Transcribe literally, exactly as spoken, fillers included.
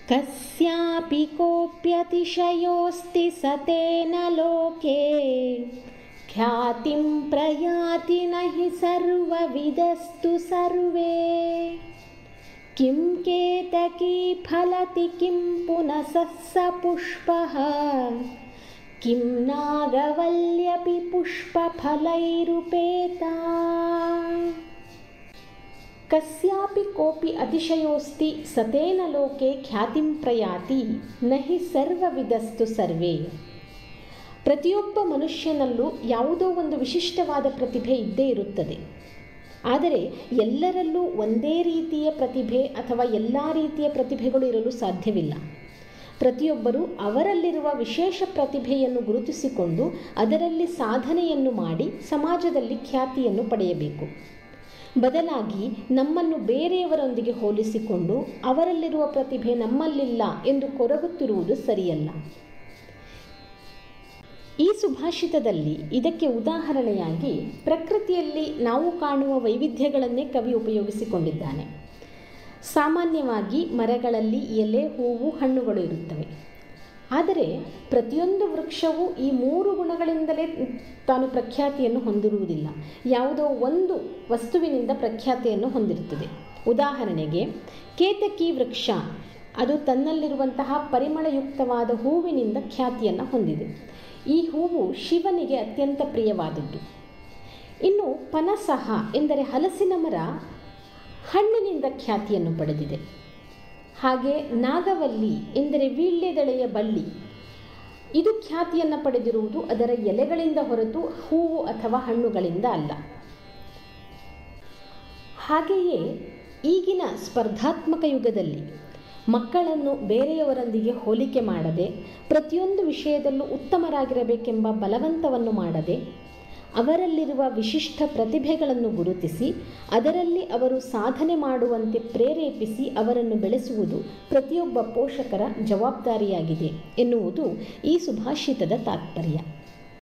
ಕಸ್ಯಾಪಿ ಕೋಪ್ಯತಿಶಯೋಸ್ತಿ ಸತೇನ ಲೋಕೆ ಖ್ಯಾತಿಂ ಪ್ರಯಾತಿ ನಹಿ ಸರ್ವವಿದಸ್ತು ಸರ್ವೇ ಕಿಂ ಕೇತಕೀ ಫಲತಿ ಕಿಂ ಪುನಸಃ ಸ ಪುಷ್ಪಃ ಕಿಂ ನಾಗವಲ್ಯಪಿ ಪುಷ್ಪಫಲೈರುಪೇತಾ. ಕಸ್ಯಾಪಿ ಕೋಪಿ ಅತಿಶಯೋಸ್ತಿ ಸತೇನ ಲೋಕೆ ಖ್ಯಾತಿಂ ಪ್ರಯಾತಿ ನಹಿ ಸರ್ವವಿದಸ್ತು ಸರ್ವೇ. ಪ್ರತಿಯೊಬ್ಬ ಮನುಷ್ಯನಲ್ಲೂ ಯಾವುದೋ ಒಂದು ವಿಶಿಷ್ಟವಾದ ಪ್ರತಿಭೆ ಇದ್ದೇ ಇರುತ್ತದೆ. ಆದರೆ ಎಲ್ಲರಲ್ಲೂ ಒಂದೇ ರೀತಿಯ ಪ್ರತಿಭೆ ಅಥವಾ ಎಲ್ಲ ರೀತಿಯ ಪ್ರತಿಭೆಗಳು ಇರಲು ಸಾಧ್ಯವಿಲ್ಲ. ಪ್ರತಿಯೊಬ್ಬರೂ ಅವರಲ್ಲಿರುವ ವಿಶೇಷ ಪ್ರತಿಭೆಯನ್ನು ಗುರುತಿಸಿಕೊಂಡು ಅದರಲ್ಲಿ ಸಾಧನೆಯನ್ನು ಮಾಡಿ ಸಮಾಜದಲ್ಲಿ ಖ್ಯಾತಿಯನ್ನು ಪಡೆಯಬೇಕು. ಬದಲಾಗಿ ನಮ್ಮನ್ನು ಬೇರೆಯವರೊಂದಿಗೆ ಹೋಲಿಸಿಕೊಂಡು ಅವರಲ್ಲಿರುವ ಪ್ರತಿಭೆ ನಮ್ಮಲ್ಲಿಲ್ಲ ಎಂದು ಕೊರಗುತ್ತಿರುವುದು ಸರಿಯಲ್ಲ. ಈ ಸುಭಾಷಿತದಲ್ಲಿ ಇದಕ್ಕೆ ಉದಾಹರಣೆಯಾಗಿ ಪ್ರಕೃತಿಯಲ್ಲಿ ನಾವು ಕಾಣುವ ವೈವಿಧ್ಯಗಳನ್ನೇ ಕವಿ ಉಪಯೋಗಿಸಿಕೊಂಡಿದ್ದಾನೆ. ಸಾಮಾನ್ಯವಾಗಿ ಮರಗಳಲ್ಲಿ ಎಲೆ, ಹೂವು, ಹಣ್ಣುಗಳು ಇರುತ್ತವೆ. ಆದರೆ ಪ್ರತಿಯೊಂದು ವೃಕ್ಷವು ಈ ಮೂರು ಗುಣಗಳಿಂದಲೇ ತಾನು ಪ್ರಖ್ಯಾತಿಯನ್ನು ಹೊಂದಿರುವುದಿಲ್ಲ. ಯಾವುದೋ ಒಂದು ವಸ್ತುವಿನಿಂದ ಪ್ರಖ್ಯಾತಿಯನ್ನು ಹೊಂದಿರುತ್ತದೆ. ಉದಾಹರಣೆಗೆ ಕೇತಕಿ ವೃಕ್ಷ, ಅದು ತನ್ನಲ್ಲಿರುವಂತಹ ಪರಿಮಳಯುಕ್ತವಾದ ಹೂವಿನಿಂದ ಖ್ಯಾತಿಯನ್ನು ಹೊಂದಿದೆ. ಈ ಹೂವು ಶಿವನಿಗೆ ಅತ್ಯಂತ ಪ್ರಿಯವಾದದ್ದು. ಇನ್ನು ಪನಸಹ ಎಂದರೆ ಹಲಸಿನ ಮರ ಹಣ್ಣಿನಿಂದ ಖ್ಯಾತಿಯನ್ನು ಪಡೆದಿದೆ. ಹಾಗೆ ನಾಗವಲ್ಲಿ ಎಂದರೆ ವೀಳ್ಯದೆಲೆಯ ಬಳ್ಳಿ, ಇದು ಖ್ಯಾತಿಯನ್ನು ಪಡೆದಿರುವುದು ಅದರ ಎಲೆಗಳಿಂದ ಹೊರತು ಹೂವು ಅಥವಾ ಹಣ್ಣುಗಳಿಂದ ಅಲ್ಲ. ಹಾಗೆಯೇ ಈಗಿನ ಸ್ಪರ್ಧಾತ್ಮಕ ಯುಗದಲ್ಲಿ ಮಕ್ಕಳನ್ನು ಬೇರೆಯವರೊಂದಿಗೆ ಹೋಲಿಕೆ ಮಾಡದೆ, ಪ್ರತಿಯೊಂದು ವಿಷಯದಲ್ಲೂ ಉತ್ತಮರಾಗಿರಬೇಕೆಂಬ ಬಲವಂತವನ್ನು ಮಾಡದೆ, ಅವರಲ್ಲಿರುವ ವಿಶಿಷ್ಟ ಪ್ರತಿಭೆಗಳನ್ನು ಗುರುತಿಸಿ ಅದರಲ್ಲಿ ಅವರು ಸಾಧನೆ ಮಾಡುವಂತೆ ಪ್ರೇರೇಪಿಸಿ ಅವರನ್ನು ಬೆಳೆಸುವುದು ಪ್ರತಿಯೊಬ್ಬ ಪೋಷಕರ ಜವಾಬ್ದಾರಿಯಾಗಿದೆ ಎನ್ನುವುದು ಈ ಸುಭಾಷಿತದ ತಾತ್ಪರ್ಯ.